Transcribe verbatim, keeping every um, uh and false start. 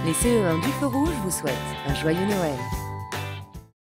Les C E un du Feu Rouge vous souhaitent un joyeux Noël.